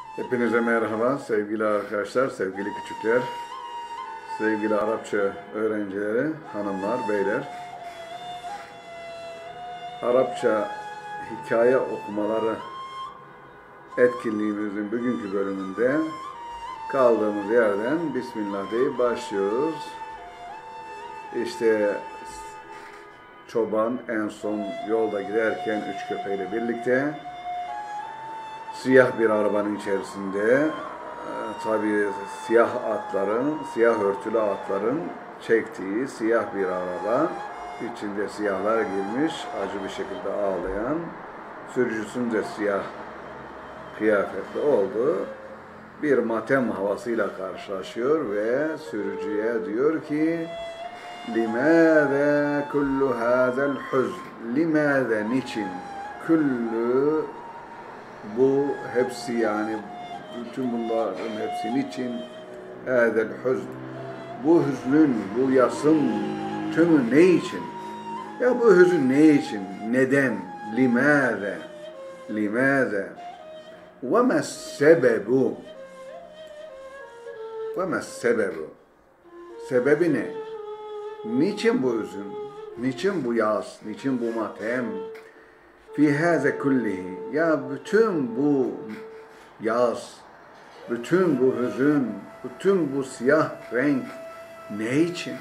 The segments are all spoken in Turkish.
Hepinize merhaba sevgili arkadaşlar, sevgili küçükler, sevgili Arapça öğrencileri, hanımlar, beyler. Arapça hikaye okumaları etkinliğimizin bugünkü bölümünde kaldığımız yerden Bismillah deyip başlıyoruz. İşte çoban en son yolda giderken üç köpeğiyle birlikte siyah bir arabanın içerisinde, tabii siyah örtülü atların çektiği siyah bir araba, içinde siyahlar girmiş, acı bir şekilde ağlayan, sürücüsünün de siyah kıyafetli olduğu bir matem havasıyla karşılaşıyor ve sürücüye diyor ki لِمَاذَا كُلُّ هَذَا الْحُزْنِ لِمَاذَا niçin? Küllü bu hepsi, yani bütün bunların hepsi niçin? Hâzel hüzn. Bu hüznün, bu yasın tümü ne için? Ya bu hüzün ne için? Neden? Limâze? Limâze? Ve messebebu? Ve messebebu? Sebebi ne? Niçin bu hüzün? Niçin bu yas? Niçin bu matem? Fi hâze kullihi. Ya bütün bu yaz, bütün bu hüzün, bütün bu siyah renk ne için?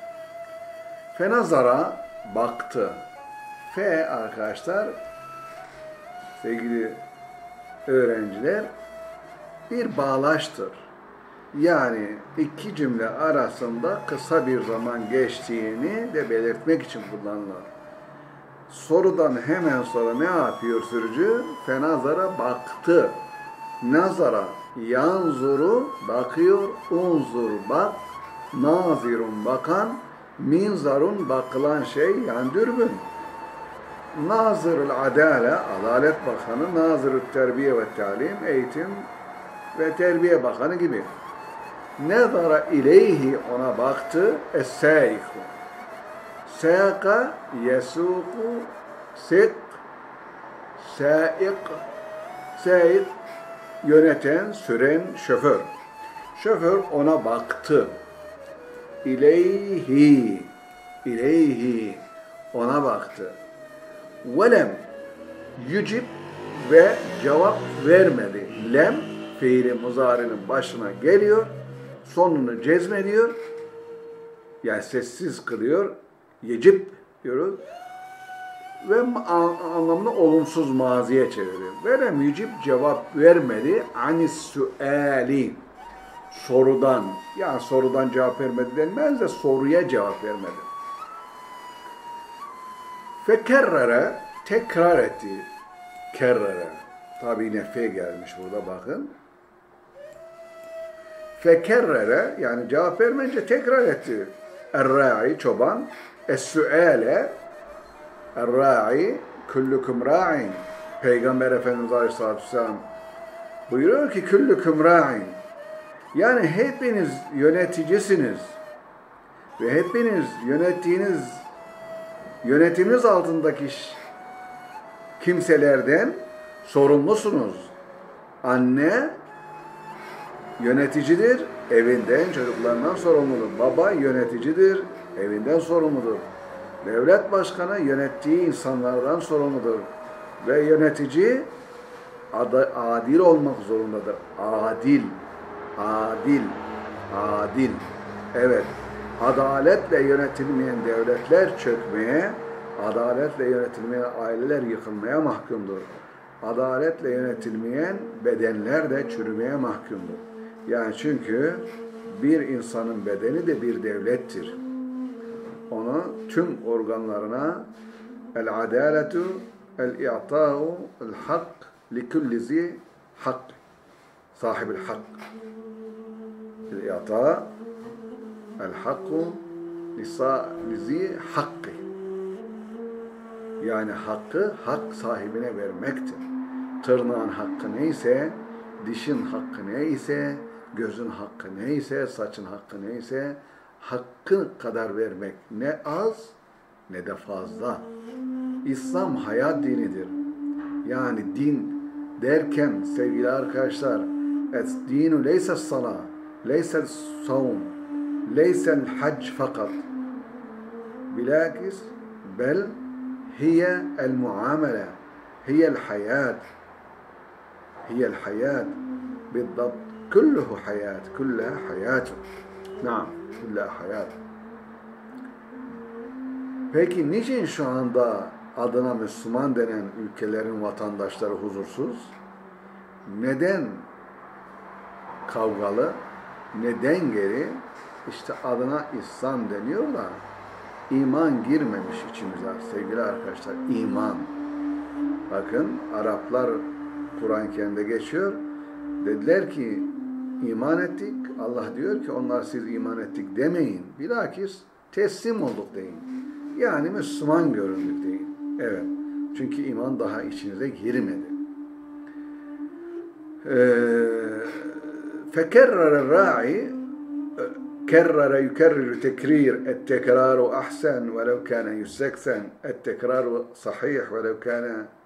Fenazara baktı. Fe arkadaşlar, sevgili öğrenciler, bir bağlaçtır. Yani iki cümle arasında kısa bir zaman geçtiğini de belirtmek için kullanılır. Sorudan hemen sonra ne yapıyor sürücü? Fenazara baktı. Nazara yanzuru bakıyor, unzur bak, nazirun bakan, minzarun bakılan şey, yani dürbün. Nazırul Adale, Adalet Bakanı, Nazırul Terbiye ve Talim, Eğitim ve Terbiye Bakanı gibi. Nezara ileyhi, ona baktı, es-sâiku. Sâka yesûku, sik, sâik, sâik, yöneten, süren, şoför. Şoför ona baktı. İleyhi, ileyhi, ona baktı. Velem yücib, ve cevap vermedi. Lem fiili muzarinin başına geliyor, sonunu cezmediyor, yani sessiz kılıyor. Yecib diyoruz ve anlamını olumsuz maziye çeviriyor. Velem yücib, cevap vermedi. Anis suali, sorudan, yani sorudan cevap vermedi denmez de soruya cevap vermedi. Fekerrere, tekrar etti. Kerrere, tabi yine fe gelmiş burada, bakın. Fekerrere, yani cevap vermeyince tekrar etti. Er-ra'i, çoban. Es-su'ale, er-ra'i, küllüküm ra'in. Peygamber Efendimiz Aleyhisselatü Vesselam buyuruyor ki küllüküm ra'in. Yani hepiniz yöneticisiniz ve hepiniz yönetiminiz altındaki kimselerden sorumlusunuz. Anne yöneticidir, evinden, çocuklarından sorumludur. Baba yöneticidir, evinden sorumludur. Devlet başkanı yönettiği insanlardan sorumludur. Ve yönetici adil olmak zorundadır. Adil, adil, adil. Evet, adaletle yönetilmeyen devletler çökmeye, adaletle yönetilmeyen aileler yıkılmaya mahkumdur. Adaletle yönetilmeyen bedenler de çürümeye mahkumdur. Yani çünkü bir insanın bedeni de bir devlettir. Onu tüm organlarına el-adaletu, el-i'ta'u, el-hak, likulli zi hak, sahibil hak. El-i'ta, el-hakku, lizi hakkı. Yani hakkı hak sahibine vermektir. Tırnağın hakkı neyse, dişin hakkı neyse, gözün hakkı neyse, saçın hakkı neyse, hakkı kadar vermek, ne az ne de fazla. İslam hayat dinidir. Yani din derken sevgili arkadaşlar, الدين ليس الصلاة ليس الصوم ليس الحج فقط بالعكس بل هي المعاملة هي الحياة هي الحياة بالضبط كله حياة كلها حياة نعم كلها حياة. Peki niçin şu anda adına Müslüman denen ülkelerin vatandaşları huzursuz? Neden kavgalı? Neden geri? İşte adına İslam deniyor da iman girmemiş içimize sevgili arkadaşlar. İman. Bakın Araplar Kur'an-ı Kerim'de geçiyor. Dediler ki iman ettik. Allah diyor ki onlar siz iman ettik demeyin. Bilakis teslim olduk deyin. Yani Müslüman göründük deyin. Evet. Çünkü iman daha içinize girmedi. فكرر الراعي كرر يكرر تكرير التكرار أحسن ولو كان يستكثن التكرار صحيح ولو كان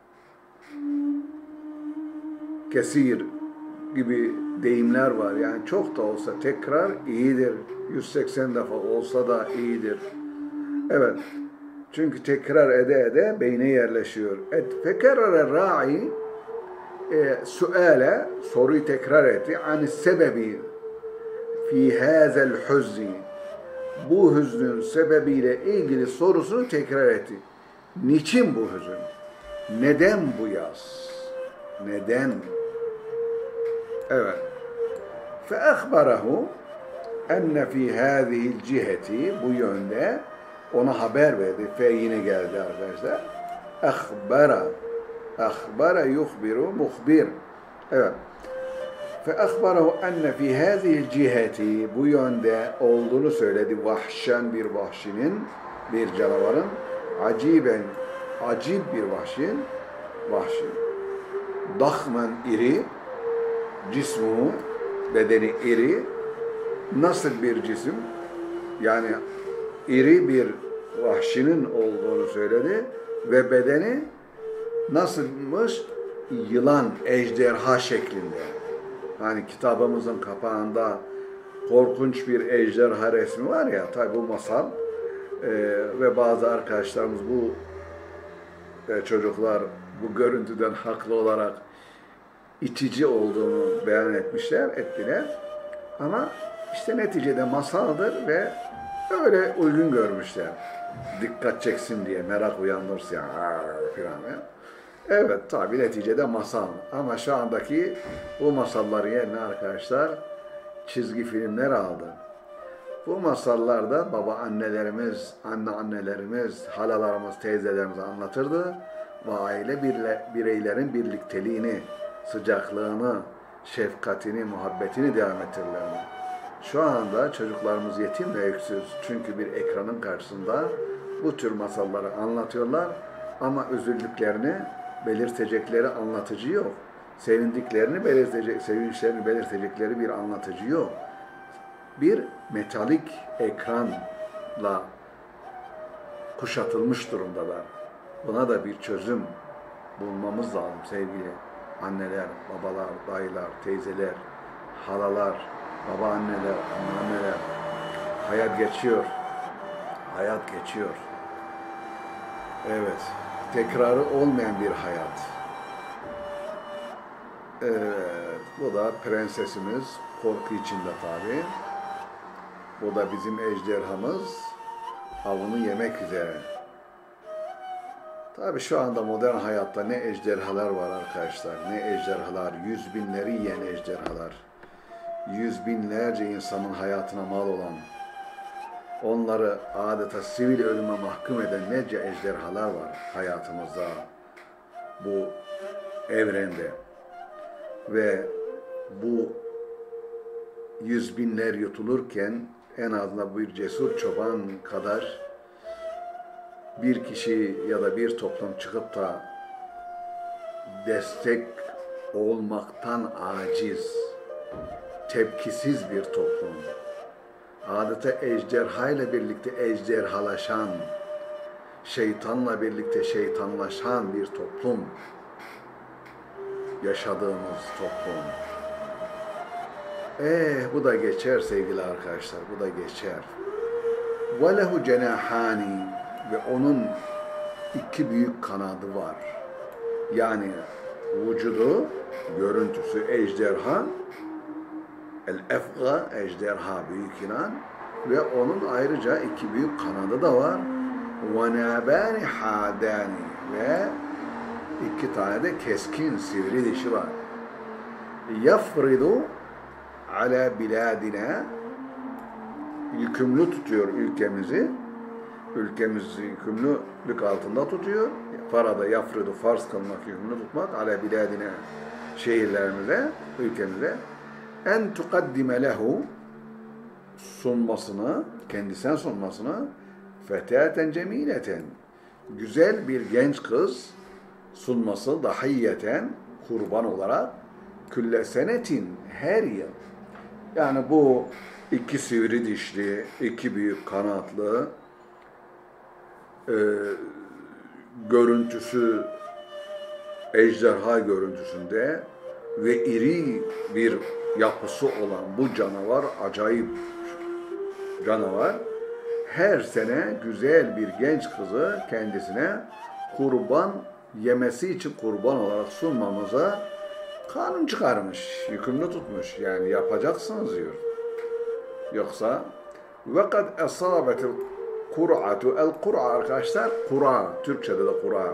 kesir gibi deyimler var. Yani çok da olsa tekrar iyidir. 180 defa olsa da iyidir. Evet. Çünkü tekrar ede beyne yerleşiyor. Fekerrere ra'i suale soruyu tekrar etti. Ani sebebi fi hazel huzni bu hüznün sebebiyle ilgili sorusunu tekrar etti. Niçin bu hüzün? Neden bu yaz? Neden? Evet. فَأَخْبَرَهُ اَنَّ فِي هَذِهِ الْجِهَةِ bu yönde ona haber verdi. Fe yine geldi arkadaşlar. Akhbara yukhbiru mukhbir. Evet. فَأَخْبَرَهُ اَنَّ فِي هَذِهِ الْجِهَةِ bu yönde olduğunu söyledi. Vahşen bir vahşinin, bir canavarın, aciben, acib bir vahşi, dahmen iri, cismu, bedeni iri, nasıl bir cisim? Yani iri bir vahşinin olduğunu söyledi ve bedeni nasılmış? Yılan, ejderha şeklinde. Hani kitabımızın kapağında korkunç bir ejderha resmi var ya, tabi bu masal ve bazı arkadaşlarımız bu çocuklar bu görüntüden haklı olarak itici olduğunu beyan ettiler. Ama işte neticede masaldır ve öyle uygun görmüşler. Dikkat çeksin diye, merak uyandırsın filan. Evet tabi neticede masal. Ama şu andaki bu masalları yerine arkadaşlar çizgi filmler aldı. Bu masallarda annelerimiz, halalarımız, teyzelerimiz anlatırdı. Ve aile bireylerin birlikteliğini, sıcaklığını, şefkatini, muhabbetini devam ettirirlerdi. Şu anda çocuklarımız yetim ve öksüz. Çünkü bir ekranın karşısında bu tür masalları anlatıyorlar ama üzüldüklerini belirtecekleri anlatıcı yok. Sevinçlerini belirtecekleri bir anlatıcı yok. Bir metalik ekranla kuşatılmış durumdalar. Buna da bir çözüm bulmamız lazım sevgili anneler, babalar, dayılar, teyzeler, halalar, babaanneler, anneanneler. Hayat geçiyor. Hayat geçiyor. Evet. Tekrarı olmayan bir hayat. Evet. Bu da prensesimiz. Korku içinde tabii. Bu da bizim ejderhamız. Avını yemek üzere. Tabii şu anda modern hayatta ne ejderhalar var arkadaşlar. Ne ejderhalar. 100 binleri yiyen ejderhalar. 100 binlerce insanın hayatına mal olan, onları adeta sivil ölüme mahkum eden nece ejderhalar var hayatımızda, bu evrende. Ve bu 100 binler yutulurken en azından bir cesur çoban kadar bir kişi ya da bir toplum çıkıp da destek olmaktan aciz, tepkisiz bir toplum, adeta ejderhayla birlikte ejderhalaşan, şeytanla birlikte şeytanlaşan bir toplum, yaşadığımız toplum. Bu da geçer sevgili arkadaşlar, bu da geçer. وَلَهُ cenahani ve onun iki büyük kanadı var. Yani vücudu, görüntüsü ejderha, el-efga, ejderha büyük yılan ve onun ayrıca iki büyük kanadı da var. وَنَابَانِ حَادَانِ ve iki tane de keskin sivri dişi var. يَفْرِضُ ala biladina yükümlü tutuyor ülkemizi. Ülkemizi yükümlülük altında tutuyor. Farada yafridu farz kılmak, yükümlü tutmak ala biladina şehirlerimize, ülkemize en tukaddime lehu sunmasını, kendisine sunmasını fetaten cemileten güzel bir genç kız sunması dahiyyeten kurban olarak külle senetin her yıl. Yani bu iki sivri dişli, iki büyük kanatlı, görüntüsü ejderha görüntüsünde ve iri bir yapısı olan bu canavar, acayip canavar, her sene güzel bir genç kızı kendisine kurban yemesi için kurban olarak sunmamıza kanun çıkarmış, yükümlü tutmuş. Yani yapacaksınız diyor. Yoksa وَقَدْ اَصَابَتِ الْقُرْعَةُ El-Kur'a arkadaşlar, Kur'a, Türkçe'de de Kur'a.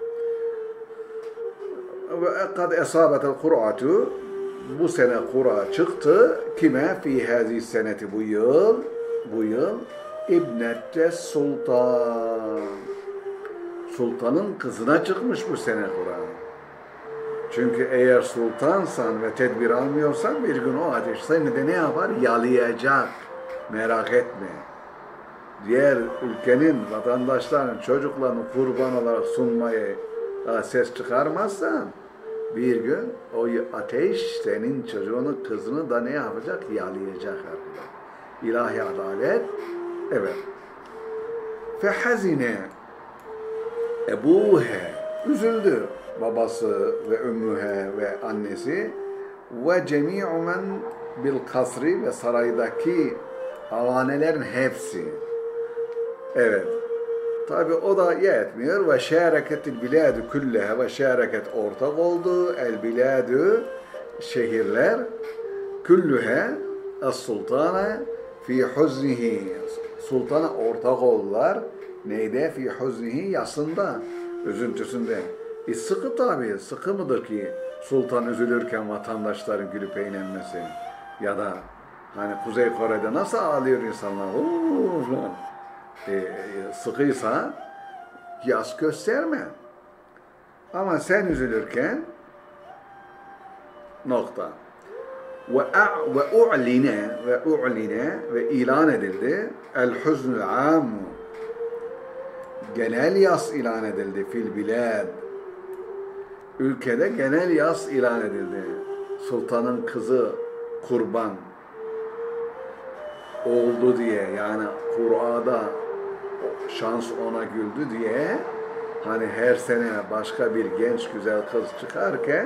وَقَدْ اَصَابَتِ الْقُرْعَةُ bu sene Kur'a çıktı. Kime? Fi hâzi seneti bu yıl İbnette Sultan. Sultanın kızına çıkmış bu sene Kur'a. Çünkü eğer sultansan ve tedbir almıyorsan bir gün o ateş seni de ne yapar? Yalayacak. Merak etme. Diğer ülkenin vatandaşlarının çocuklarını kurban olarak sunmayı ses çıkarmazsan bir gün o ateş senin çocuğunu, kızını da ne yapacak? Yalayacak. İlahi adalet. Evet. Fehazine ebuhe üzüldü. Babası ve ümmühe ve annesi ve cemi'u men bil kasri ve saraydaki havanelerin hepsi. Evet. Tabi o da yetmiyor. Ve şereketil biladu külleha ve şereket ortak oldu. El biladu şehirler küllühe as sultana fi huznihi sultana ortak oldular. Neyde? Fi huznihi yasında, üzüntüsünde. Sıkı tabi. Sıkı mıdır ki sultan üzülürken vatandaşların gülüp eğlenmesi? Ya da hani Kuzey Kore'de nasıl ağlıyor insanlar? Sıkıysa yas gösterme. Ama sen üzülürken nokta. Ve u'line ve ilan edildi el-huznul am genel yas ilan edildi fil bilad. Ülkede genel yas ilan edildi. Sultanın kızı kurban oldu diye, yani Kur'a'da şans ona güldü diye, hani her sene başka bir genç güzel kız çıkarken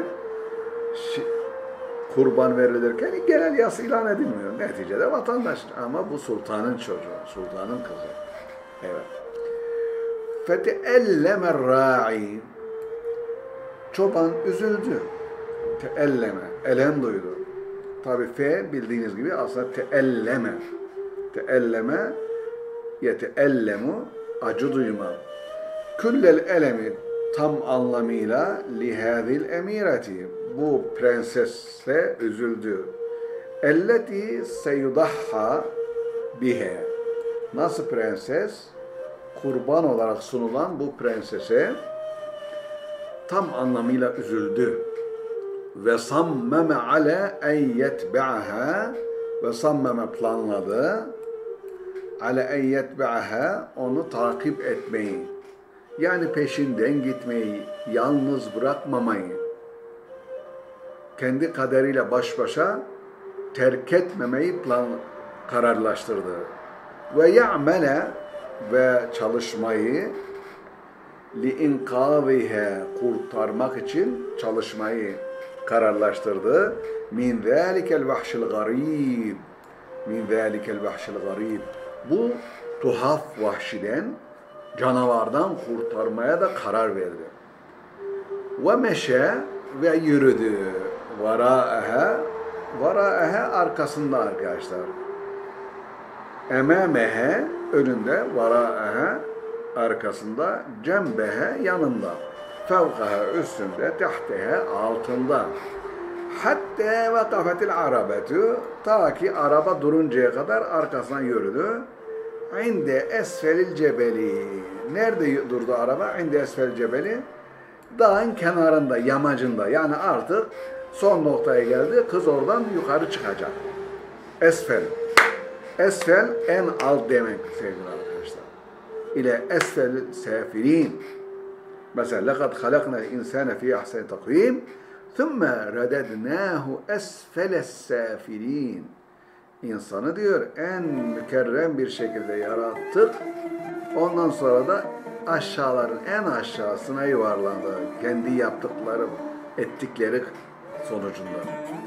kurban verilirken genel yas ilan edilmiyor. Neticede vatandaş ama bu sultanın çocuğu, sultanın kızı. Evet. فَتَأَلَّمَ الرَّاعِي çoban üzüldü. Teelleme, elem duydu. Tabi fe bildiğiniz gibi aslında teelleme. Teelleme, yeteellemu, acı duyma. Küllel elemi tam anlamıyla lihâzil emireti. Bu prensesle üzüldü. Elleti seyudahha bihe. Nasıl prenses? Kurban olarak sunulan bu prensese tam anlamıyla üzüldü. Ve sammeme ale en yetbe'aha ve sammeme planladı ale en yetbe'aha onu takip etmeyi. Yani peşinden gitmeyi, yalnız bırakmamayı, kendi kaderiyle baş başa terk etmemeyi kararlaştırdı. Ve ya'mele ve çalışmayı liinkâzihe kurtarmak için çalışmayı kararlaştırdı. Min zâlikel vahşil garib. Min zâlikel vahşil garib. Bu tuhaf vahşiden, canavardan kurtarmaya da karar verdi. Ve meşe ve yürüdü. Varâehe arkasında arkadaşlar. Emâmehe önünde, varâehe arkasında, cembehe yanında, fevkahe üstünde, tehtehe altında. Hatta vakafetil arabetu, ta ki araba duruncaya kadar arkasından yürüdü. İnde esfelil cebeli. Nerede durdu araba? İnde esfelil cebeli. Dağın kenarında, yamacında. Yani artık son noktaya geldi. Kız oradan yukarı çıkacak. Esfel. Esfel en alt demek sevgili arkadaşlar. İle esfel safilin. Mesela lekad halaknal insane fi ahseni takvim. Thumma radadnahu esfeles safilin. İnsanı diyor en mükerrem bir şekilde yarattık. Ondan sonra da aşağıların en aşağısına yuvarlandı. Kendi yaptıkları, ettikleri sonucunda.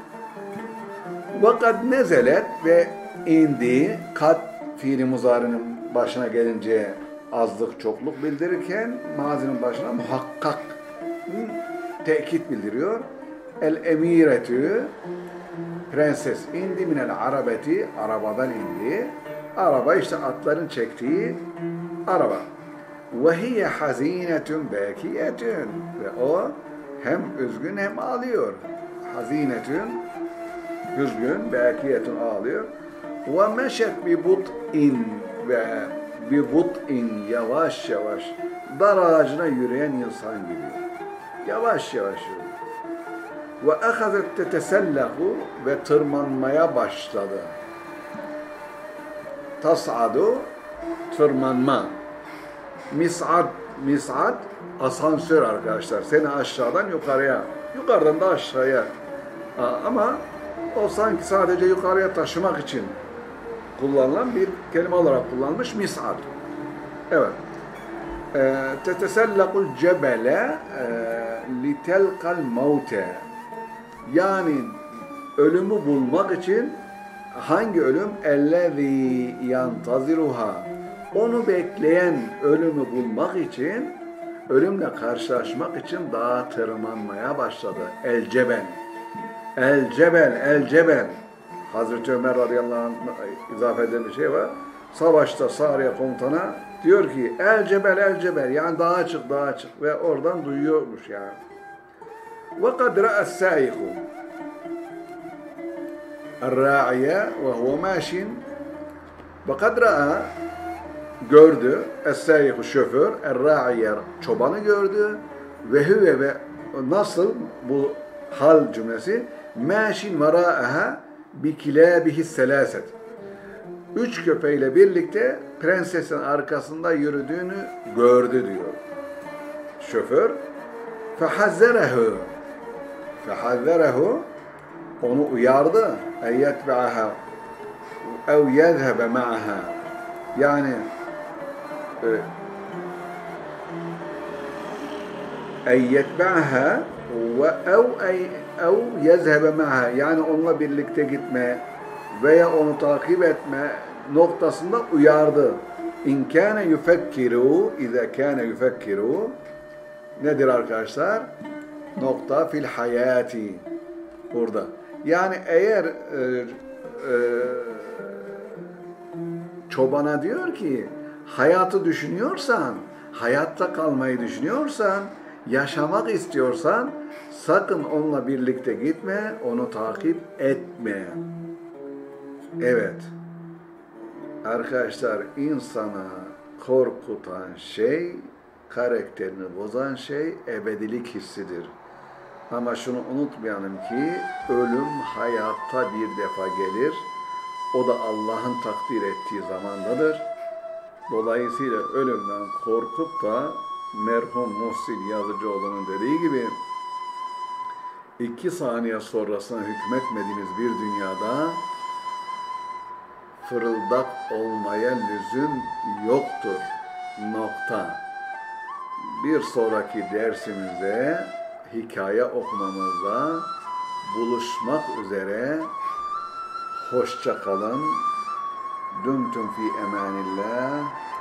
Vakat nezelet ve indi. Kat fiili muzarinin başına gelince azlık çokluk bildirirken mazinin başına muhakkak tekit bildiriyor. El emiretü prenses indi minel arabeti, arabadan indi. Araba işte atların çektiği araba. Ve hiye hazinetun bekiyetun. Ve o hem üzgün hem ağlıyor. Hazinetun, üzgün, bekiyetun ağlıyor. Ve meşet bi but'in ve bi but'in yavaş yavaş dar ağacına yürüyen insan gibi. Yavaş yavaş yürüyor. Ve ahazet tetesellahu ve tırmanmaya başladı. Tas'adu tırmanma. Mis'ad asansör arkadaşlar. Seni aşağıdan yukarıya, yukarıdan da aşağıya. Ama o sanki sadece yukarıya taşımak için kullanılan bir kelime olarak kullanılmış mis'ad. Evet. Tetesellakul cebele litelkal mevte. Yani ölümü bulmak için hangi ölüm? Ellezî yantaziruha. Onu bekleyen ölümü bulmak için, ölümle karşılaşmak için dağa tırmanmaya başladı. El cebel. El cebel, el cebel. Hazreti Ömer radıyallahu anh izafe eden bir şey var. Savaşta Sariye komutana diyor ki el cebel, el cebel. Yani dağa çık, dağa çık. Ve oradan duyuyormuş yani. وَقَدْ رَأَ السَّائِقُ الرَّاعِيَ وَهُوَ مَاشٍ وَقَدْ رَأَ gördü, es-sâiku şoför, er-râ'iye çobanı gördü ve hüve ve nasıl bu hal cümlesi mâşin verâeha bi kilâbihi selâset. 3 köpeğiyle birlikte prensesin arkasında yürüdüğünü gördü diyor. Şoför fehazzerehu onu uyardı en yetbe'aha ev yezhebe ma'aha yani en yetbe'aha ve ev yezhebe ma'aha yani onunla birlikte gitme veya onu takip etme noktasında uyardı. İn kâne yufekkiru izâ kâne yufekkiru nedir arkadaşlar? Nokta fil hayati burada. Yani eğer çobana diyor ki hayatı düşünüyorsan, hayatta kalmayı düşünüyorsan, yaşamak istiyorsan sakın onunla birlikte gitme, onu takip etme. Evet. Arkadaşlar insana korkutan şey, karakterini bozan şey ebedilik hissidir. Ama şunu unutmayalım ki ölüm hayatta bir defa gelir. O da Allah'ın takdir ettiği zamandadır. Dolayısıyla ölümden korkup da merhum Muhsin Yazıcıoğlu'nun dediği gibi 2 saniye sonrasına hükmetmediğimiz bir dünyada fırıldak olmaya lüzum yoktur. Nokta. Bir sonraki dersimizde hikaye okumamızda buluşmak üzere. Hoşça kalın. Dumtum fi emanillah.